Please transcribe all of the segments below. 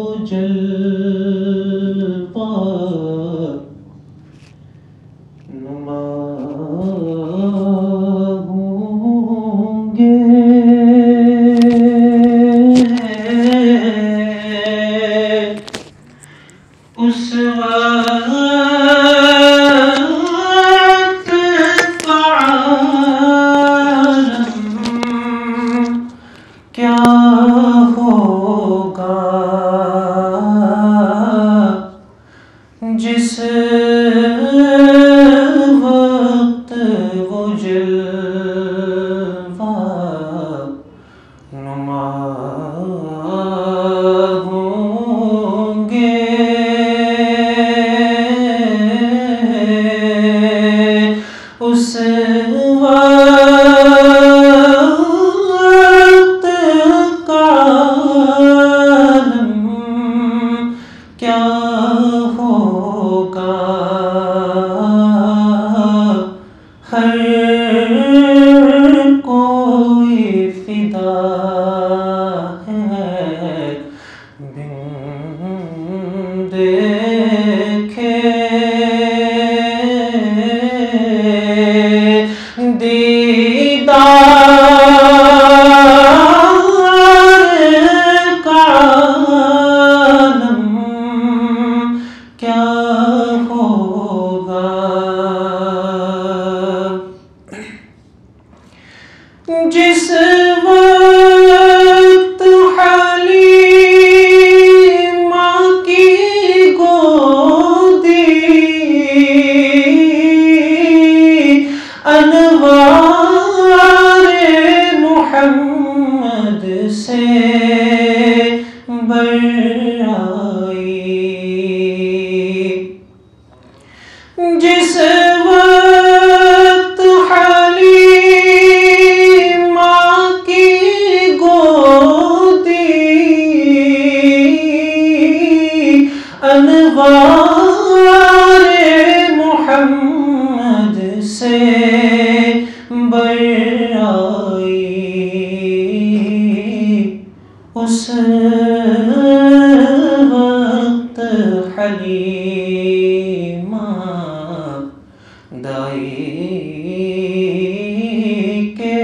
وہ جلوہ نما ہوں گے اس وقت کا عالم کیا ہوگا جس وقت وہ جلوہ نما ہوں گے اس وقت کا عالم کیا ہوگا ہر کوئی فدا ہے بن دیکھے دیدار کا عالم کیا ہوگا جس وقت حلیمہ کی گودی انوار محمد سے برآئی جس وقت حلیمہ کی گودی انوار محمد سے برآئی اس وقت حلیمہ دائی کے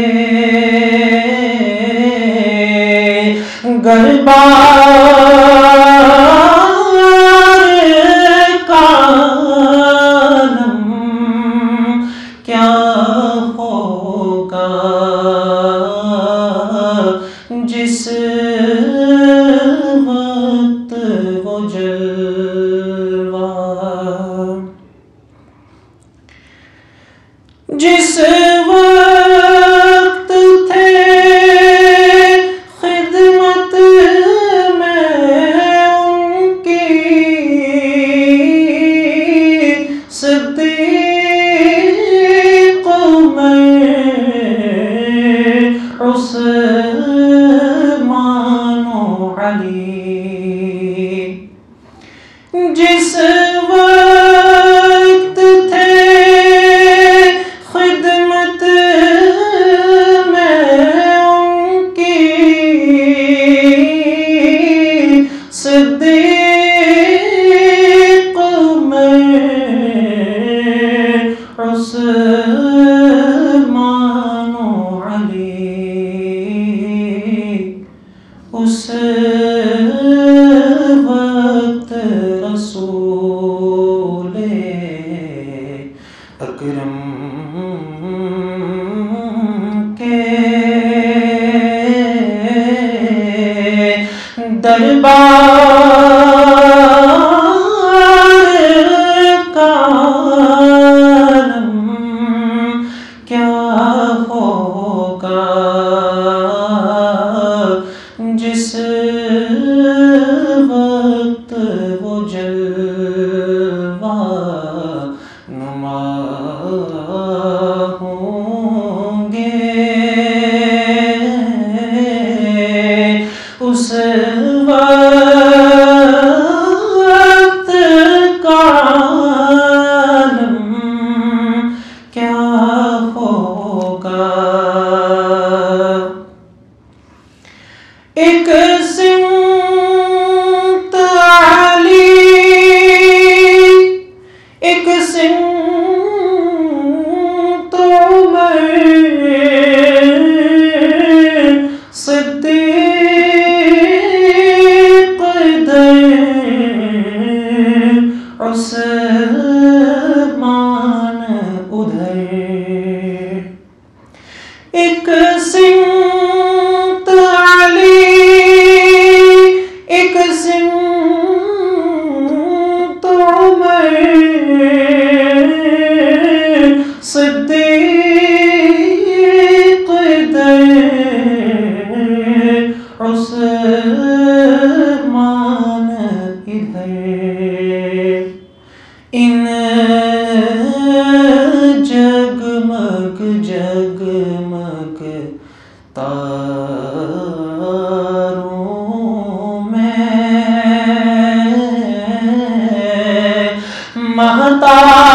گربار کا عالم کیا ہوگا جس وقت وہ جلوہ جس وقت تھے خدمت میں ان کی صدیق عمر عثمان و علی جس وقت تھے خدمت میں ان کی صدیق عمر عثمان و علی اس وقت رسول اکرم کے دربار کا عالم کیا ہوگا جس وقت وہ جلوہ نما ہوں گے اس وقت کا عالم کیا ہوگا ایک سمت آسمان ادھر ان جگمگ جگمگ تاروں میں مہتاب